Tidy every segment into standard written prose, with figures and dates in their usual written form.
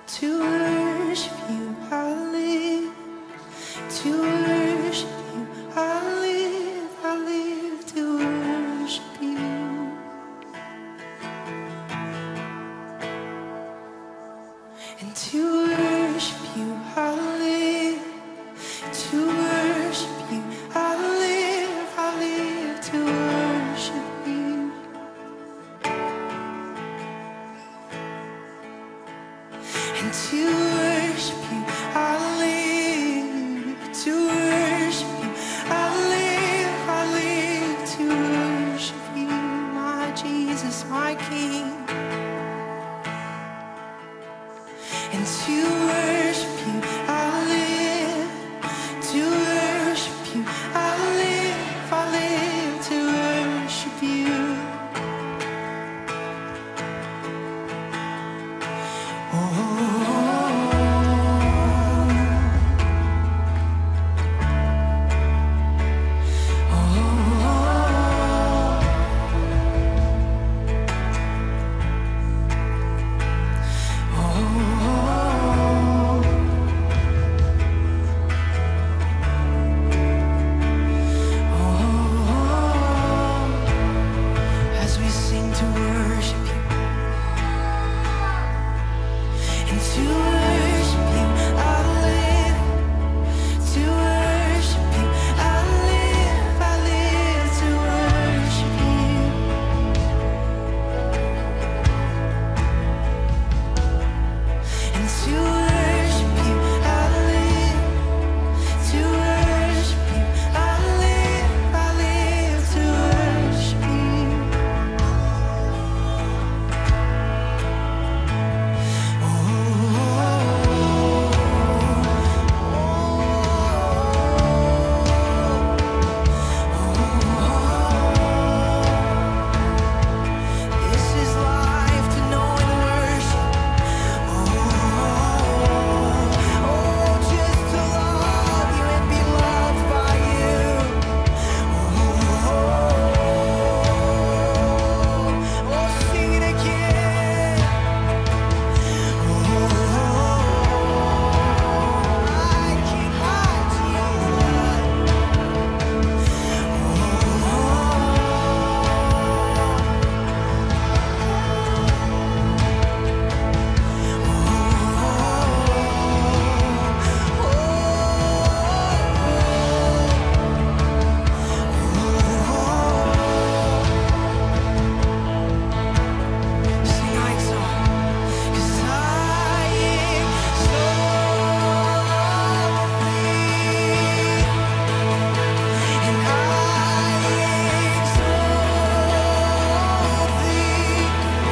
To worship you, I live. To worship you, I live to worship you. And to worship you, I live. To worship you, I live to worship you. And to worship you, I live. To worship you, I live to worship you, my Jesus, my King. And to worship you, I live. To worship you, I live to worship you. As we sing to worship you and to worship you, I live. To worship you, I live to worship you. And to worship you, I live. To worship you, I live to worship you. This is life to know and worship. Just to love you and be loved by you. Sing it again. My King, my Jesus. Sing I exalt, 'cause I exalt thee, and I exalt thee,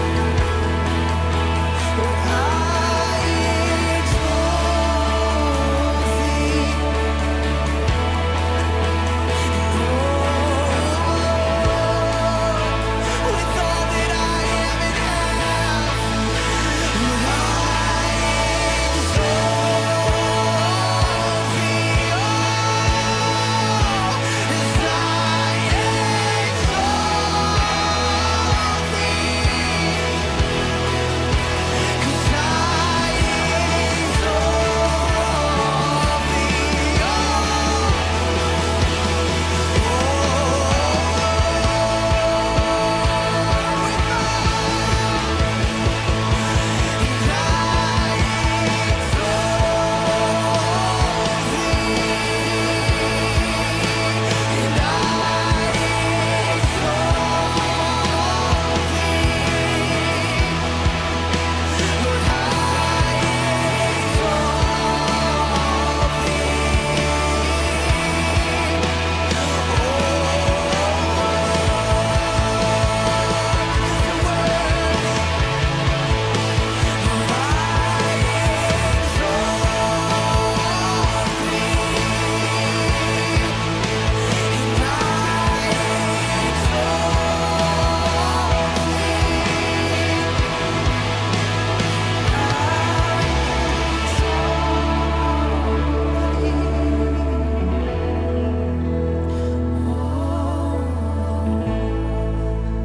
with all that I am and have.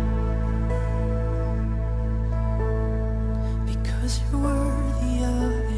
Because you're worthy of it.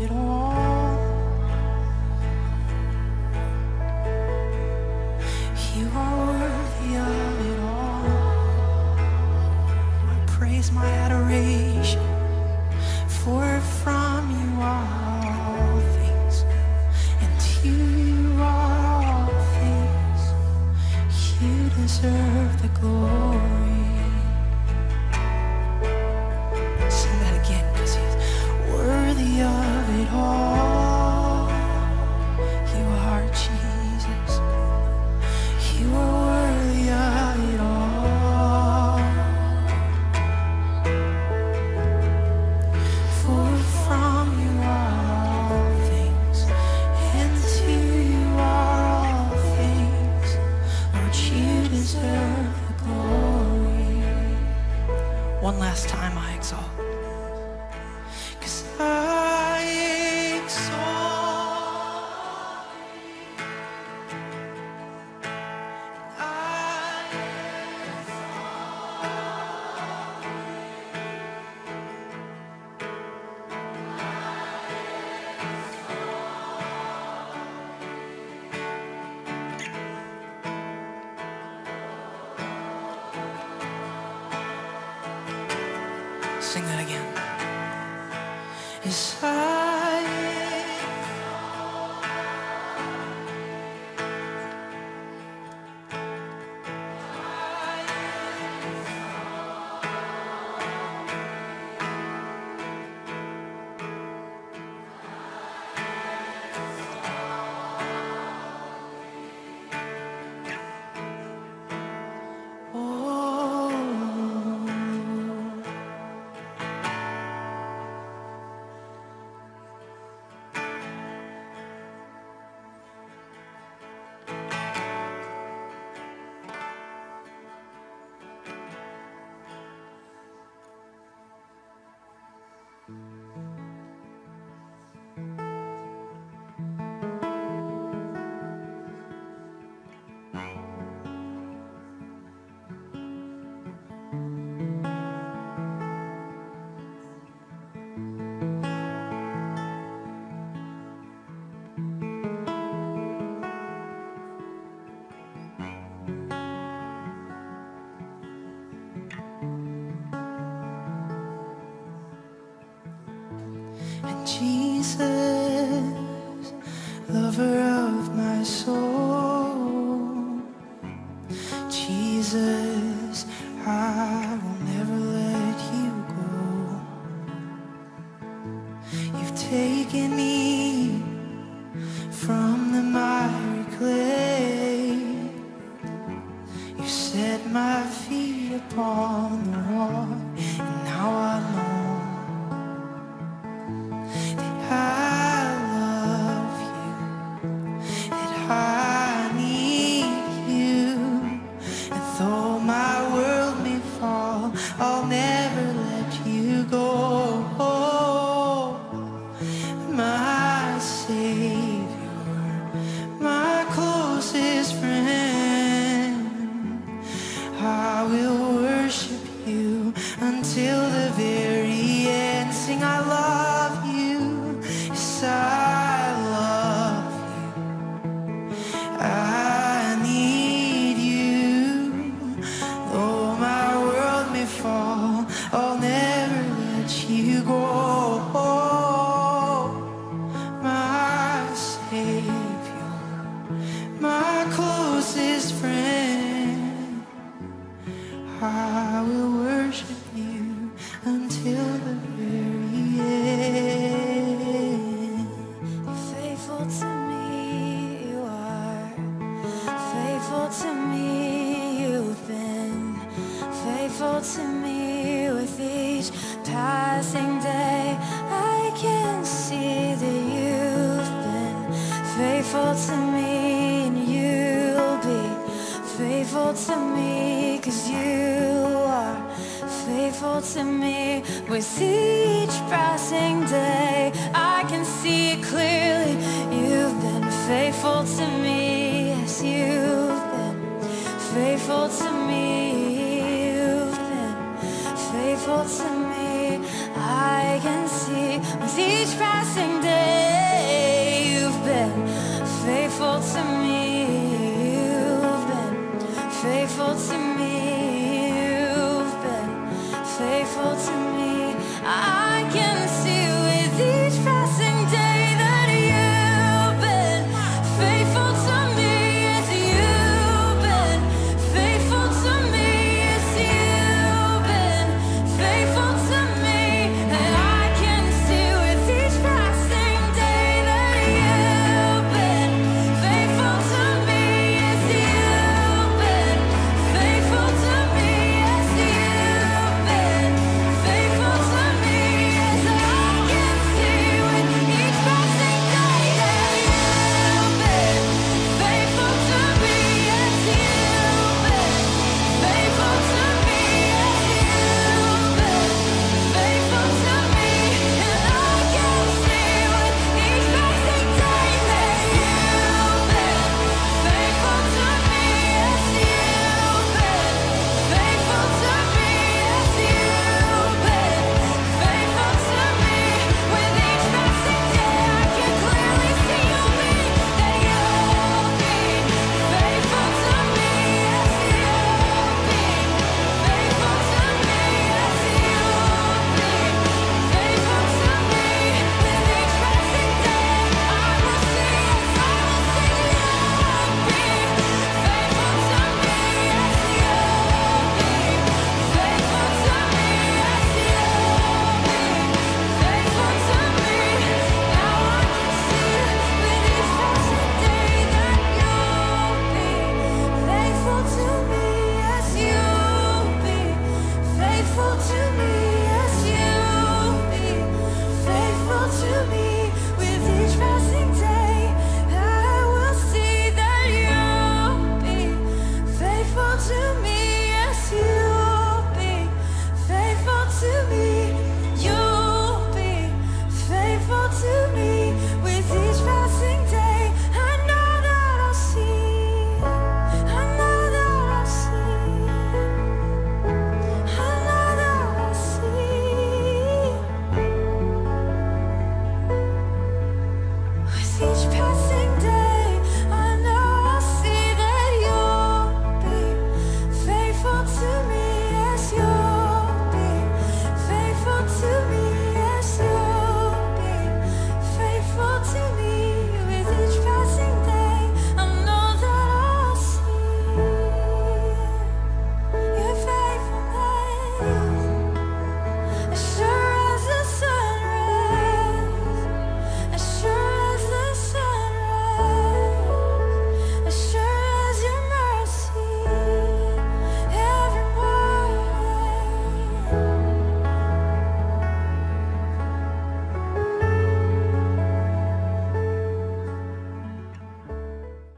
Yes, I am. Jesus, lover of my soul. Jesus, I will never let you go. You've taken me from the miry clay. You set my feet upon the rock, and now I know I love you, that I need you, and though my world may fall, I'll never let you go. My Savior, my closest friend, I will worship you until the very end. Sing, I love you. Yes, I love you. I need you. Though my world may fall, I'll never let you go. My Savior, my closest friend, I will worship you until the very end. Faithful to me, you are. Faithful to me, you've been. Faithful to me with each passing day. I can see that you've been faithful to me, and you'll be faithful to me, 'cause you are faithful to me. With each passing day, I can see it clearly. You've been faithful to me. Yes, you've been faithful to me. You've been faithful to me. I can see with each passing